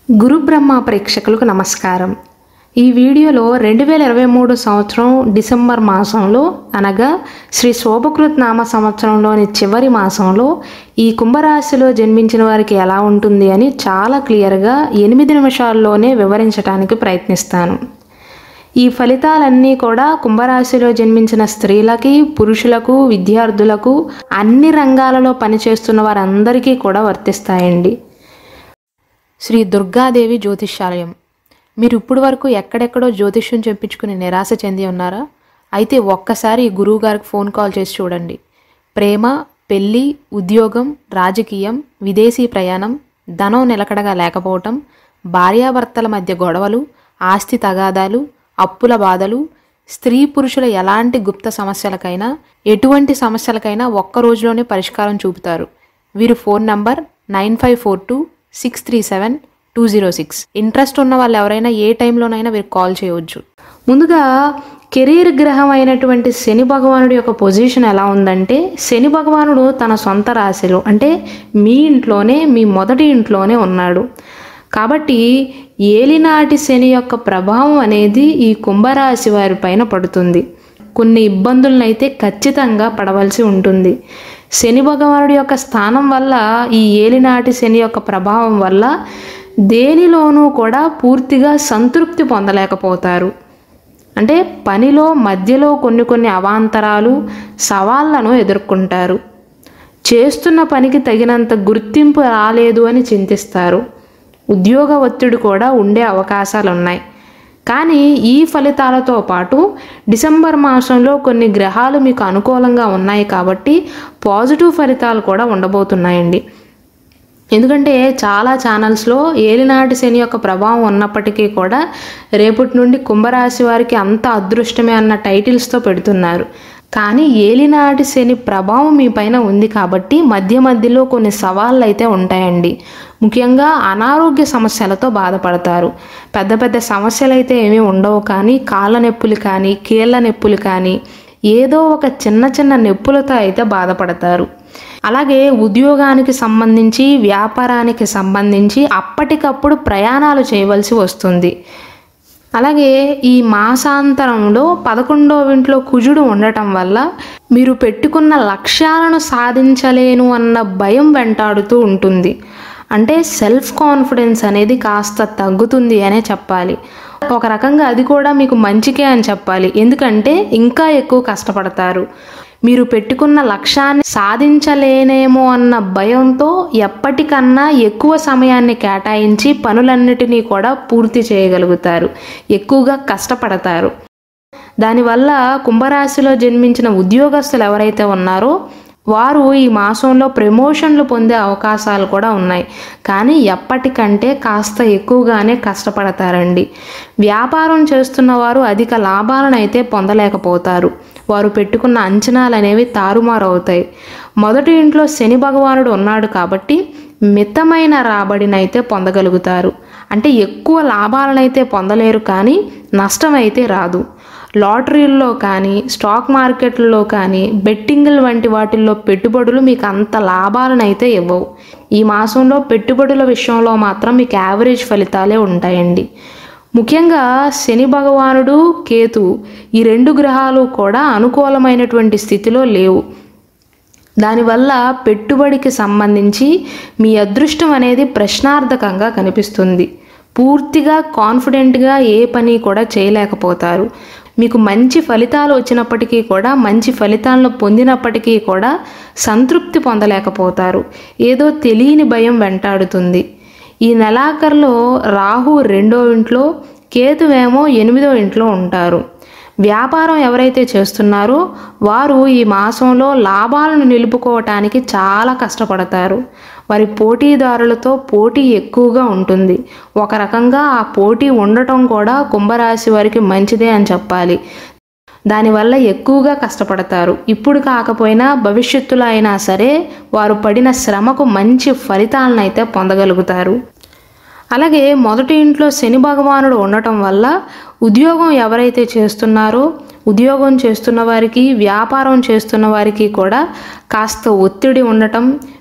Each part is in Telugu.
గురు బ్రహ్మ ప్రేక్షకులకు నమస్కారం. ఈ వీడియోలో 2023 సంవత్సరం డిసెంబర్ మాసంలో అనగా శ్రీ శోభకృత్ నామ సంవత్సరంలోని చివరి మాసంలో ఈ కుంభరాశిలో జన్మించిన వారికి ఎలా ఉంటుంది అని చాలా క్లియర్గా 8 నిమిషాల్లోనే వివరించడానికి ప్రయత్నిస్తాను. ఈ ఫలితాలన్నీ కూడా కుంభరాశిలో జన్మించిన స్త్రీలకి, పురుషులకు, విద్యార్థులకు, అన్ని రంగాలలో పనిచేస్తున్న వారందరికీ కూడా వర్తిస్తాయండి. శ్రీ దుర్గాదేవి జ్యోతిష్యాలయం. మీరు ఇప్పటి వరకు ఎక్కడెక్కడో జ్యోతిష్యం చెప్పించుకుని నిరాశ చెంది ఉన్నారా? అయితే ఒక్కసారి గురువు గారికి ఫోన్ కాల్ చేసి చూడండి. ప్రేమ, పెళ్ళి, ఉద్యోగం, రాజకీయం, విదేశీ ప్రయాణం, ధనం నిలకడగా లేకపోవటం, భార్యాభర్తల మధ్య గొడవలు, ఆస్తి తగాదాలు, అప్పుల బాధలు, స్త్రీ పురుషుల ఎలాంటి గుప్త సమస్యలకైనా, ఎటువంటి సమస్యలకైనా ఒక్క రోజులోనే పరిష్కారం చూపుతారు. వీరు ఫోన్ నంబర్ 9542637206. ఇంట్రెస్ట్ ఉన్న వాళ్ళు ఎవరైనా ఏ టైంలోనైనా వీరు కాల్ చేయవచ్చు. ముందుగా కెరీర్ గ్రహం అయినటువంటి శని భగవానుడి యొక్క పొజిషన్ ఎలా ఉందంటే, శని భగవానుడు తన సొంత రాశిలో అంటే మీ ఇంట్లోనే, మీ మొదటి ఇంట్లోనే ఉన్నాడు. కాబట్టి ఏలినాటి శని యొక్క ప్రభావం అనేది ఈ కుంభరాశి వారి పైన పడుతుంది. కొన్ని ఇబ్బందులను అయితే ఖచ్చితంగా పడవలసి ఉంటుంది. శని భగవానుడి యొక్క స్థానం వల్ల, ఈ ఏలినాటి శని యొక్క ప్రభావం వల్ల దేనిలోనూ కూడా పూర్తిగా సంతృప్తి పొందలేకపోతారు. అంటే పనిలో మధ్యలో కొన్ని అవాంతరాలు, సవాళ్లను ఎదుర్కొంటారు. చేస్తున్న పనికి తగినంత గుర్తింపు రాలేదు అని చింతిస్తారు. ఉద్యోగ ఒత్తిడి కూడా ఉండే అవకాశాలు ఉన్నాయి. కానీ ఈ ఫలితాలతో పాటు డిసెంబర్ మాసంలో కొన్ని గ్రహాలు మీకు అనుకూలంగా ఉన్నాయి కాబట్టి పాజిటివ్ ఫలితాలు కూడా ఉండబోతున్నాయండి. ఎందుకంటే చాలా ఛానల్స్లో ఏలినాటి శని యొక్క ప్రభావం ఉన్నప్పటికీ కూడా రేపటి నుండి కుంభరాశి వారికి అంత అదృష్టమే అన్న టైటిల్స్తో పెడుతున్నారు. కానీ ఏలినాటి శని ప్రభావం మీ పైన ఉంది కాబట్టి మధ్యలో కొన్ని సవాళ్ళు అయితే ఉంటాయండి. ముఖ్యంగా అనారోగ్య సమస్యలతో బాధపడతారు. పెద్ద సమస్యలు అయితే ఏమీ ఉండవు, కానీ కాళ్ళ నొప్పులు కానీ, కీళ్ళ నొప్పులు కానీ, ఏదో ఒక చిన్న నొప్పులతో అయితే బాధపడతారు. అలాగే ఉద్యోగానికి సంబంధించి, వ్యాపారానికి సంబంధించి అప్పటికప్పుడు ప్రయాణాలు చేయవలసి వస్తుంది. అలాగే ఈ మాసాంతరంలో 11వ ఇంట్లో కుజుడు ఉండటం వల్ల మీరు పెట్టుకున్న లక్ష్యాలను సాధించలేను అన్న భయం వెంటాడుతూ ఉంటుంది. అంటే సెల్ఫ్ కాన్ఫిడెన్స్ అనేది కాస్త తగ్గుతుంది అనే చెప్పాలి. ఒక రకంగా అది కూడా మీకు మంచికే అని చెప్పాలి. ఎందుకంటే ఇంకా ఎక్కువ కష్టపడతారు. మీరు పెట్టుకున్న లక్ష్యాన్ని సాధించలేనేమో అన్న భయంతో ఎప్పటికన్నా ఎక్కువ సమయాన్ని కేటాయించి పనులన్నిటినీ కూడా పూర్తి చేయగలుగుతారు. ఎక్కువగా కష్టపడతారు. దానివల్ల కుంభరాశిలో జన్మించిన ఉద్యోగస్తులు ఎవరైతే ఉన్నారో వారు ఈ మాసంలో ప్రమోషన్లు పొందే అవకాశాలు కూడా ఉన్నాయి. కానీ ఎప్పటికంటే కాస్త ఎక్కువగానే కష్టపడతారండి. వ్యాపారం చేస్తున్న వారు అధిక లాభాలను అయితే పొందలేకపోతారు. వారు పెట్టుకున్న అంచనాలు అనేవి తారుమారు అవుతాయి. మొదటి ఇంట్లో శని భగవానుడు ఉన్నాడు కాబట్టి మితమైన రాబడినైతే పొందగలుగుతారు. అంటే ఎక్కువ లాభాలనైతే పొందలేరు, కానీ నష్టం అయితే రాదు. లాటరీల్లో కానీ, స్టాక్ మార్కెట్లలో కానీ, బెట్టింగులు వంటి వాటిల్లో పెట్టుబడులు మీకు అంత లాభాలను అయితే ఇవ్వవు. ఈ మాసంలో పెట్టుబడుల విషయంలో మాత్రం మీకు యావరేజ్ ఫలితాలే ఉంటాయండి. ముఖ్యంగా శని భగవానుడు, కేతు ఈ 2 గ్రహాలు కూడా అనుకూలమైనటువంటి స్థితిలో లేవు. దానివల్ల పెట్టుబడికి సంబంధించి మీ అదృష్టం అనేది ప్రశ్నార్థకంగా కనిపిస్తుంది. పూర్తిగా కాన్ఫిడెంట్గా ఏ పని కూడా చేయలేకపోతారు. మీకు మంచి ఫలితాలు వచ్చినప్పటికీ కూడా, మంచి ఫలితాలను పొందినప్పటికీ కూడా సంతృప్తి పొందలేకపోతారు. ఏదో తెలియని భయం వెంటాడుతుంది. ఈ నెలాఖరులో రాహు 2వ ఇంట్లో, కేతువేమో 8వ ఇంట్లో ఉంటారు. వ్యాపారం ఎవరైతే చేస్తున్నారో వారు ఈ మాసంలో లాభాలను నిలుపుకోవటానికి చాలా కష్టపడతారు. వారి పోటీదారులతో పోటీ ఎక్కువగా ఉంటుంది. ఒక రకంగా ఆ పోటీ ఉండటం కూడా కుంభరాశి వారికి మంచిదే అని చెప్పాలి. దానివల్ల ఎక్కువగా కష్టపడతారు. ఇప్పుడు కాకపోయినా భవిష్యత్తులో అయినా సరే వారు పడిన శ్రమకు మంచి ఫలితాలను అయితే పొందగలుగుతారు. అలాగే మొదటి ఇంట్లో శని భగవానుడు ఉండటం వల్ల ఉద్యోగం ఎవరైతే చేస్తున్నారో, ఉద్యోగం చేస్తున్న వారికి, వ్యాపారం చేస్తున్న వారికి కూడా కాస్త ఒత్తిడి ఉండటం,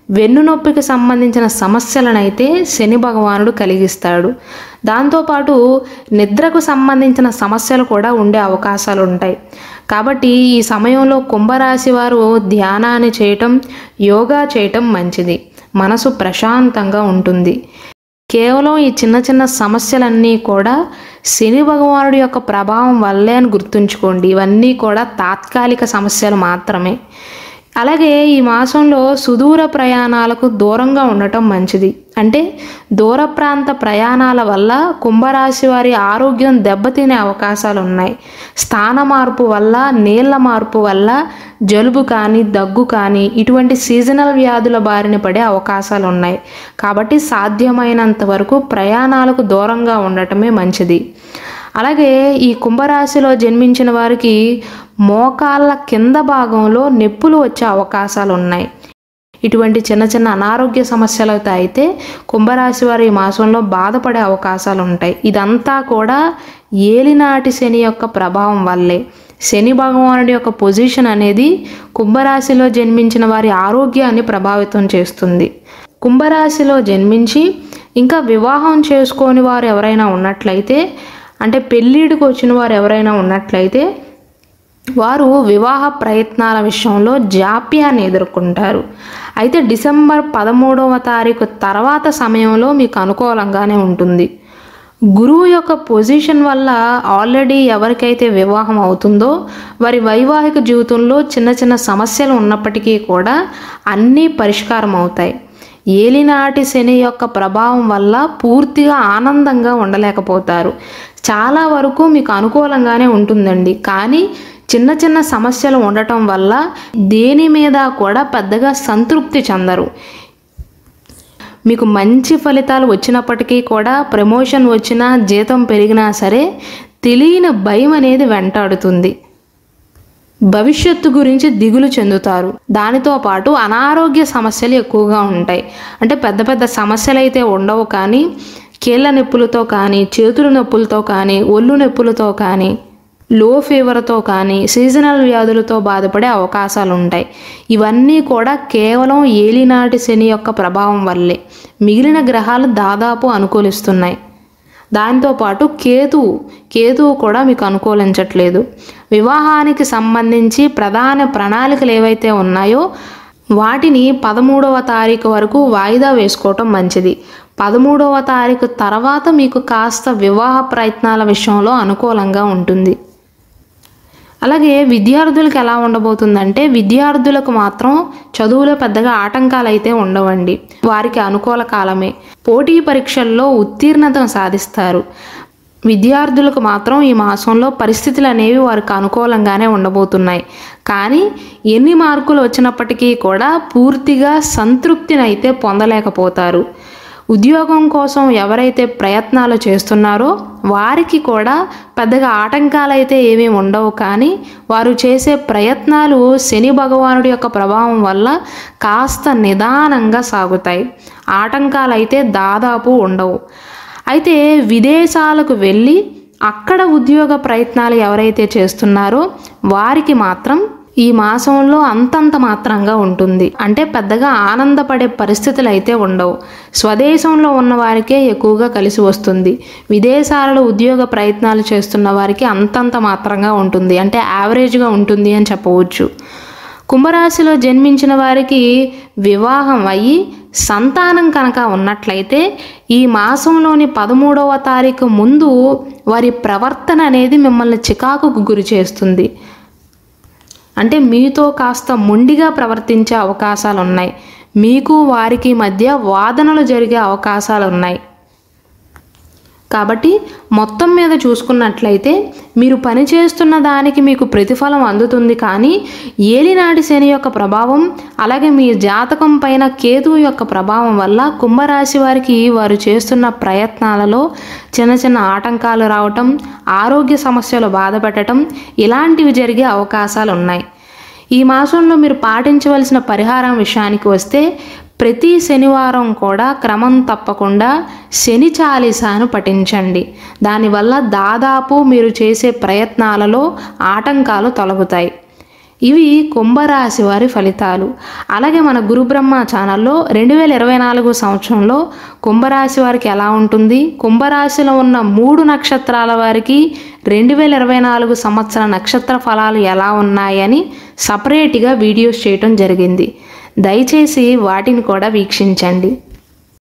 వెన్నునొప్పికి సంబంధించిన సమస్యలనైతే శని భగవానుడు కలిగిస్తాడు. దాంతోపాటు నిద్రకు సంబంధించిన సమస్యలు కూడా ఉండే అవకాశాలు ఉంటాయి. కాబట్టి ఈ సమయంలో కుంభరాశి వారు ధ్యానాన్ని చేయటం, యోగా చేయటం మంచిది. మనసు ప్రశాంతంగా ఉంటుంది. కేవలం ఈ చిన్న చిన్న సమస్యలన్నీ కూడా శని భగవానుడి యొక్క ప్రభావం వల్లే అని గుర్తుంచుకోండి. ఇవన్నీ కూడా తాత్కాలిక సమస్యలు మాత్రమే. అలాగే ఈ మాసంలో సుదూర ప్రయాణాలకు దూరంగా ఉండటం మంచిది. అంటే దూర ప్రాంత ప్రయాణాల వల్ల కుంభరాశి వారి ఆరోగ్యం దెబ్బతినే అవకాశాలు ఉన్నాయి. స్థాన మార్పు వల్ల, నీళ్ల మార్పు వల్ల జలుబు కానీ, దగ్గు కానీ ఇటువంటి సీజనల్ వ్యాధుల బారిన పడే అవకాశాలు ఉన్నాయి. కాబట్టి సాధ్యమైనంత వరకు ప్రయాణాలకు దూరంగా ఉండటమే మంచిది. అలాగే ఈ కుంభరాశిలో జన్మించిన వారికి మోకాళ్ళ కింద భాగంలో నొప్పులు వచ్చే అవకాశాలు ఉన్నాయి. ఇటువంటి చిన్న చిన్న అనారోగ్య సమస్యలతో అయితే కుంభరాశి వారు ఈ మాసంలో బాధపడే అవకాశాలు ఉంటాయి. ఇదంతా కూడా ఏలినాటి శని యొక్క ప్రభావం వల్లే. శని భగవానుడి యొక్క పొజిషన్ అనేది కుంభరాశిలో జన్మించిన వారి ఆరోగ్యాన్ని ప్రభావితం చేస్తుంది. కుంభరాశిలో జన్మించి ఇంకా వివాహం చేసుకోని వారు ఎవరైనా ఉన్నట్లయితే, అంటే పెళ్ళిడికి వచ్చిన వారు ఎవరైనా ఉన్నట్లయితే వారు వివాహ ప్రయత్నాల విషయంలో జాప్యాన్ని ఎదుర్కొంటారు. అయితే డిసెంబర్ 13వ తారీఖు తర్వాత సమయంలో మీకు అనుకూలంగానే ఉంటుంది. గురువు యొక్క పొజిషన్ వల్ల ఆల్రెడీ ఎవరికైతే వివాహం అవుతుందో వారి వైవాహిక జీవితంలో చిన్న చిన్న సమస్యలు ఉన్నప్పటికీ కూడా అన్నీ పరిష్కారం అవుతాయి. ఏలినాటి శని యొక్క ప్రభావం వల్ల పూర్తిగా ఆనందంగా ఉండలేకపోతారు. చాలా వరకు మీకు అనుకూలంగానే ఉంటుందండి. కానీ చిన్న చిన్న సమస్యలు ఉండటం వల్ల దేని మీద కూడా పెద్దగా సంతృప్తి చెందరు. మీకు మంచి ఫలితాలు వచ్చినప్పటికీ కూడా, ప్రమోషన్ వచ్చినా, జీతం పెరిగినా సరే తెలియని భయం అనేది వెంటాడుతుంది. భవిష్యత్తు గురించి దిగులు చెందుతారు. దానితో పాటు అనారోగ్య సమస్యలు ఎక్కువగా ఉంటాయి. అంటే పెద్ద పెద్ద సమస్యలు అయితే ఉండవు, కానీ కీళ్ళ నొప్పులతో కానీ, చేతుల నొప్పులతో కానీ, ఒళ్ళు నొప్పులతో కానీ, లో ఫీవర్తో కానీ, సీజనల్ వ్యాధులతో బాధపడే అవకాశాలు ఉంటాయి. ఇవన్నీ కూడా కేవలం ఏలినాటి శని యొక్క ప్రభావం వల్లే. మిగిలిన గ్రహాలు దాదాపు అనుకూలిస్తున్నాయి. దాంతోపాటు కేతువు కూడా మీకు అనుకూలించట్లేదు. వివాహానికి సంబంధించి ప్రధాన ప్రణాళికలు ఏవైతే ఉన్నాయో వాటిని 13వ తారీఖు వరకు వాయిదా వేసుకోవటం మంచిది. 13వ తారీఖు తర్వాత మీకు కాస్త వివాహ ప్రయత్నాల విషయంలో అనుకూలంగా ఉంటుంది. అలాగే విద్యార్థులకు ఎలా ఉండబోతుందంటే, విద్యార్థులకు మాత్రం చదువులో పెద్దగా ఆటంకాలు అయితే ఉండవండి. వారికి అనుకూల కాలమే. పోటీ పరీక్షల్లో ఉత్తీర్ణతను సాధిస్తారు. విద్యార్థులకు మాత్రం ఈ మాసంలో పరిస్థితులు అనేవి వారికి అనుకూలంగానే ఉండబోతున్నాయి. కానీ ఎన్ని మార్కులు వచ్చినప్పటికీ కూడా పూర్తిగా సంతృప్తిని అయితే పొందలేకపోతారు. ఉద్యోగం కోసం ఎవరైతే ప్రయత్నాలు చేస్తున్నారో వారికి కూడా పెద్దగా ఆటంకాలు అయితే ఏమీ ఉండవు. కానీ వారు చేసే ప్రయత్నాలు శని భగవానుడి యొక్క ప్రభావం వల్ల కాస్త నిదానంగా సాగుతాయి. ఆటంకాలు అయితే దాదాపు ఉండవు. అయితే విదేశాలకు వెళ్ళి అక్కడ ఉద్యోగ ప్రయత్నాలు ఎవరైతే చేస్తున్నారో వారికి మాత్రం ఈ మాసంలో అంతంత మాత్రంగా ఉంటుంది. అంటే పెద్దగా ఆనందపడే పరిస్థితులు అయితే ఉండవు. స్వదేశంలో ఉన్న వారికే ఎక్కువగా కలిసి వస్తుంది. విదేశాలలో ఉద్యోగ ప్రయత్నాలు చేస్తున్న వారికి అంతంత మాత్రంగా ఉంటుంది. అంటే యావరేజ్గా ఉంటుంది అని చెప్పవచ్చు. కుంభరాశిలో జన్మించిన వారికి వివాహం అయ్యి సంతానం కనుక ఉన్నట్లయితే ఈ మాసంలోని 13వ తారీఖు ముందు వారి ప్రవర్తన అనేది మిమ్మల్ని చికాకుకు గురి చేస్తుంది. అంటే మీతో కాస్త మొండిగా ప్రవర్తించే అవకాశాలు ఉన్నాయి. మీకు వారికి మధ్య వాదనలు జరిగే అవకాశాలు ఉన్నాయి. కాబట్టి మొత్తం మీద చూసుకున్నట్లయితే మీరు పనిచేస్తున్న దానికి మీకు ప్రతిఫలం అందుతుంది. కానీ ఏలినాటి శని యొక్క ప్రభావం, అలాగే మీ జాతకం పైన కేతువు యొక్క ప్రభావం వల్ల కుంభరాశి వారికి వారు చేస్తున్న ప్రయత్నాలలో చిన్న చిన్న ఆటంకాలు రావటం, ఆరోగ్య సమస్యలు బాధపెట్టడం ఇలాంటివి జరిగే అవకాశాలు ఉన్నాయి. ఈ మాసంలో మీరు పాటించవలసిన పరిహారం విషయానికి వస్తే, ప్రతి శనివారం కూడా క్రమం తప్పకుండా శని చాలీసాను పఠించండి. దానివల్ల దాదాపు మీరు చేసే ప్రయత్నాలలో ఆటంకాలు తొలగుతాయి. ఇవి కుంభరాశి వారి ఫలితాలు. అలాగే మన గురు బ్రహ్మ ఛానల్లో 2024 సంవత్సరంలో కుంభరాశి వారికి ఎలా ఉంటుంది, కుంభరాశిలో ఉన్న 3 నక్షత్రాల వారికి 2024 సంవత్సర నక్షత్ర ఫలాలు ఎలా ఉన్నాయని సపరేట్గా వీడియోస్ చేయటం జరిగింది. దయచేసి వాటిని కూడా వీక్షించండి.